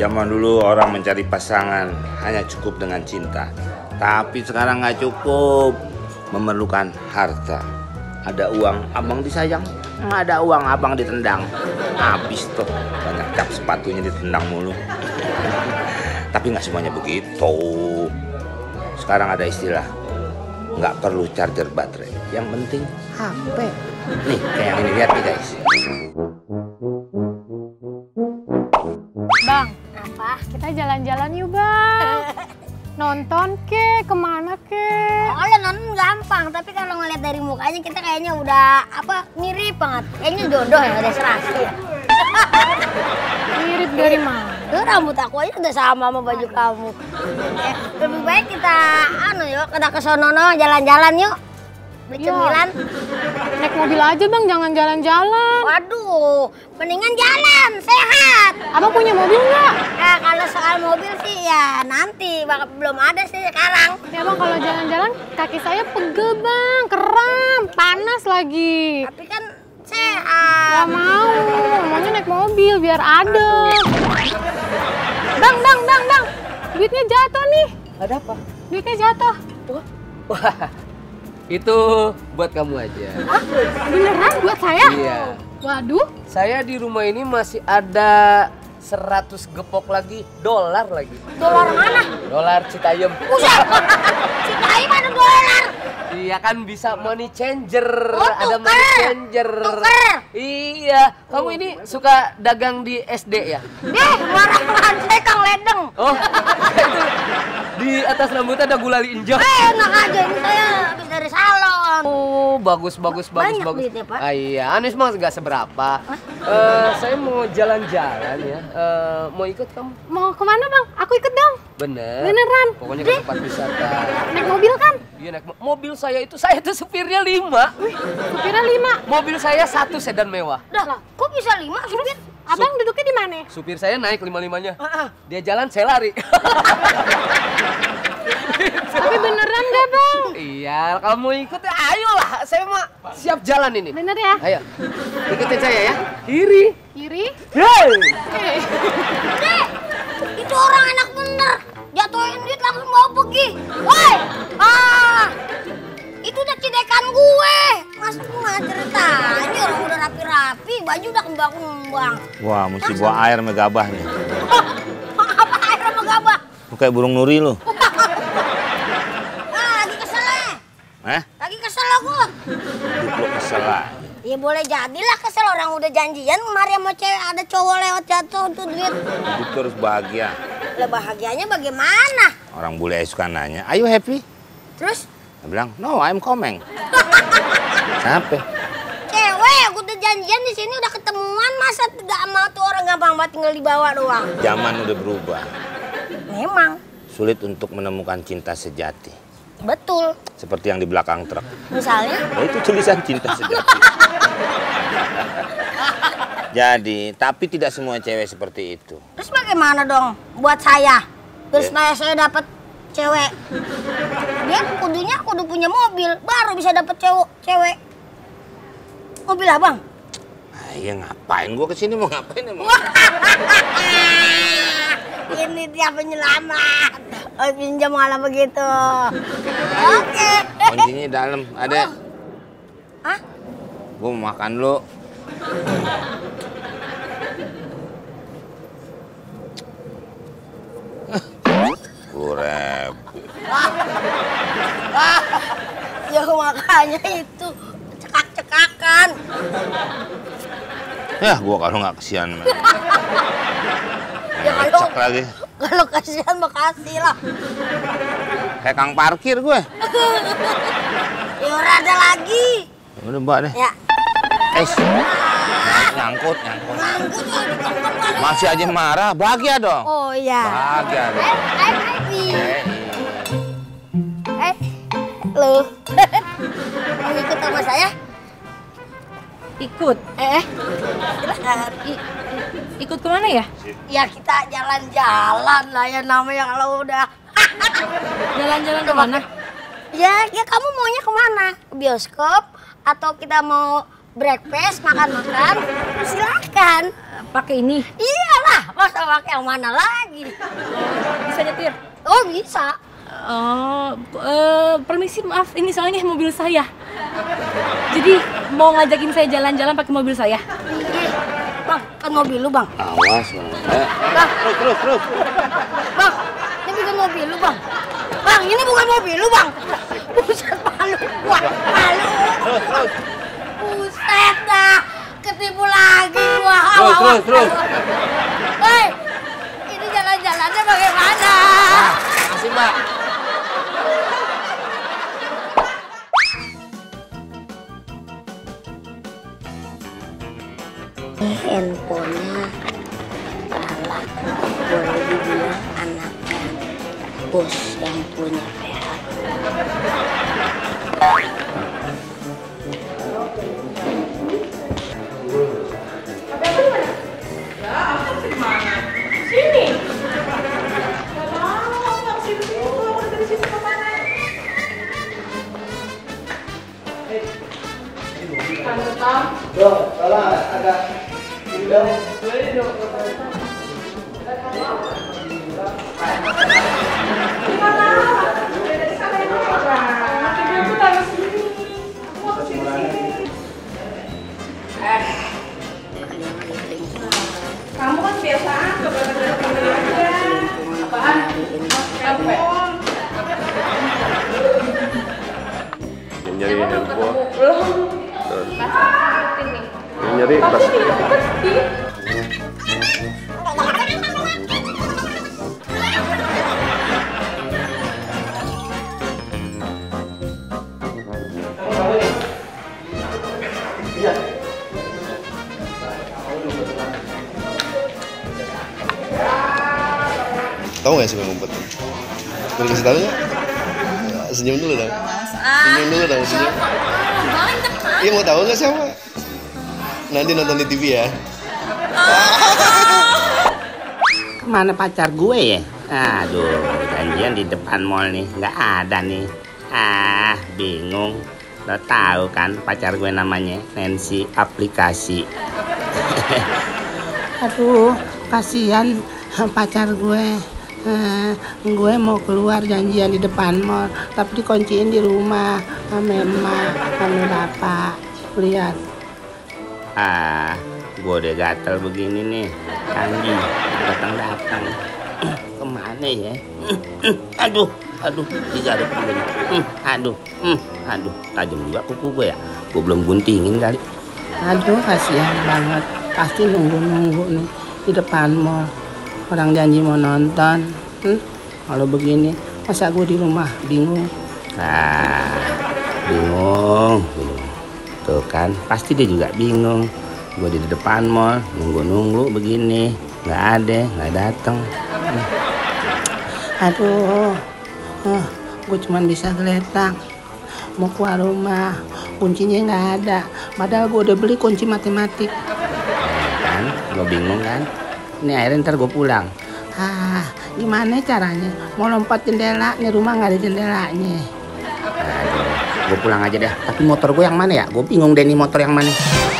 Zaman dulu orang mencari pasangan hanya cukup dengan cinta. Tapi sekarang nggak cukup, memerlukan harta. Ada uang, abang disayang. Nggak ada uang, abang ditendang. Habis tuh, banyak cap sepatunya ditendang mulu. Tapi nggak semuanya begitu. Sekarang ada istilah, nggak perlu charger baterai. Yang penting HP. Nih, kayak yang ini, lihat nih guys. Bang, apa? Kita jalan-jalan yuk bang. Nonton ke, kemana ke? Kalau nonton gampang, tapi kalau ngeliat dari mukanya kita kayaknya udah mirip banget. Kayaknya jodoh ya, udah serasi ya. Mirip dari mana? Tuh rambut aku aja udah sama baju kamu. Lebih baik kita yuk, kita ke sono jalan-jalan yuk. Beli cemilan. Naik mobil aja bang, jangan jalan-jalan. Waduh, mendingan jalan, sehat. Abang punya mobil nggak? Kalau soal mobil sih ya nanti, belum ada sih sekarang. Ya bang, kalau jalan-jalan kaki saya pegel bang, kram, panas lagi. Tapi kan sehat. Gak mau, maunya naik mobil biar adem. Bang, duitnya jatuh nih. Ada apa? Duitnya jatuh. Wah, itu buat kamu aja. Hah? Beneran buat saya? Iya. Waduh. Saya di rumah ini masih ada 100 gepok lagi, dolar lagi. Dolar mana? Dolar Citayam. Buset, Citayam ada dolar. Iya kan bisa money changer, Oh, ada tuker. money changer. Tuker. Iya, kamu ini suka dagang di SD ya? Marah-marah saya Kang Ledeng. Oh, itu di atas rambutnya ada gulali injok. Enak aja, ini saya habis dari salon. Oh, bagus. Banyak duitnya, Pak. Iya, Anis mah nggak seberapa. Saya mau jalan-jalan ya. Mau ikut kamu? Mau kemana bang? Aku ikut dong. Beneran? Pokoknya ke tempat wisata. Naik mobil kan? Iya, naik mobil saya tuh supirnya 5. Wih, supirnya 5. Mobil saya 1 sedan mewah. Dah, kok bisa 5 supir? Abang duduknya di mana? Supir saya naik 5-5-nya. Dia jalan, saya lari. Tapi beneran gak bang? Iya, kamu ikut ya, ayolah. Saya mah siap jalan ini. Bener ya? Ayo, ikutin saya ya. Kiri. Kiri? Hey! Dek, itu orang enak bener. Jatuhin duit langsung bawa pergi. Woi, itu udah cidekan gue. Masa gue nggak ceritanya orang udah rapi-rapi, baju udah kembang-kembang. Wah, mesti bawa air megabah nih. Apa air sama gabah? Lu kayak burung nuri lu. Lagi kesel ya? Lagi kesel aku. Hidup lu kesel lah. Ya boleh jadilah kesel, orang udah janjian kemarin sama cewek ada cowok lewat jatuh tuh duit. Hidup tuh harus bahagia. Lah bahagianya bagaimana? Orang bule suka nanya, "Are you happy?" Terus? Dia bilang, "No, I'm coming." Kenapa? Cewek, aku udah janjian di sini udah ketemuan, masa tidak mau tuh orang gampang banget tinggal dibawa doang. Zaman udah berubah. Memang. Sulit untuk menemukan cinta sejati. Betul. Seperti yang di belakang truk. Misalnya? Nah, itu tulisan cinta sejati. Jadi, tapi tidak semua cewek seperti itu. Terus bagaimana dong buat saya? Terus saya dapat cewek. Dia kudu punya mobil, baru bisa dapat cewek. Mobil abang? Iya ngapain gua kesini mau ngapain emang? Ini dia penyelamat. Pinjam malah begitu. Oke. Kuncinya dalam, ada. Hah? Gua mau makan dulu. Kurep. Ya makanya itu cekak-cekakan. Ya gua kalau nggak kesian. Ya Cek lagi. kalau kasihan makasih lah. Kayak kang parkir gue. Ya udah ada lagi. Udah mbak deh. Ya. Nyangkut. Ngangkut ya. Masih aja marah, bahagia dong. Oh iya. Bahagia dong. I'm happy. Lu. Mau ikut sama saya? Ikut? Silakan. Ikut kemana ya? Ya kita jalan-jalan lah ya namanya kalau udah. Jalan-jalan kemana? Ya kamu maunya kemana? Ke bioskop atau kita mau breakfast, makan-makan, silakan. Pakai ini. Iyalah, masa pakai yang mana lagi? Bisa nyetir? Oh bisa. Oh, permisi maaf, ini soalnya mobil saya. Jadi mau ngajakin saya jalan-jalan pakai mobil saya. Bang, kan mobil lu bang. Awas, Bang. Bang, Terus. bang, ini bukan mobil lu bang. Bang, ini bukan mobil lu bang. Buset, malu. Wah, malu. Buset dah, ketipu lagi gua. Terus. Hei, ini jalan-jalannya bagaimana? Makasih, Mbak. Handphonenya galak, boleh dibilang anaknya bos yang punya Ferrari. Kamu kan biasaan apaan? Capek. Yang nyari handphone, Belum. yang nyari tas. Tahu nggak siapa yang ngumpet? Boleh kasih tahu nggak? Senyum dulu dong. Senyum dulu dong, senyum. Iya, mau tahu nggak siapa? Nanti nonton di TV ya. Kemana pacar gue ya? Aduh, janjian di depan mall nih, nggak ada nih. Ah, bingung. Lo tahu kan pacar gue namanya Nancy Aplikasi. Aduh, kasihan pacar gue. Gue mau keluar janjian di depan mall, tapi dikunciin di rumah sama emak, sama bapak. Lihat. Ah, gue udah gatel begini nih. Andi datang. Kemana ya? Aduh, digaruk begini. Aduh, tajam juga kuku gue ya. Gue belum guntingin kali. Aduh, kasihan banget. Pasti nunggu nih di depan mall. Orang janji mau nonton. Kalau begini, masa gue di rumah bingung. Bingung. Tuh kan, pasti dia juga bingung. Gue di depan mall, nunggu begini, nggak datang. Aduh, gue cuman bisa geletak. Mau keluar rumah, kuncinya nggak ada. Padahal gue udah beli kunci matematik. Kan, lo bingung kan? Ini akhirnya ntar gue pulang. Gimana caranya? Mau lompat jendela, nih rumah nggak ada jendelanya. Aduh, gue pulang aja deh. Tapi motor gue yang mana ya? Gue bingung deh nih motor yang mana.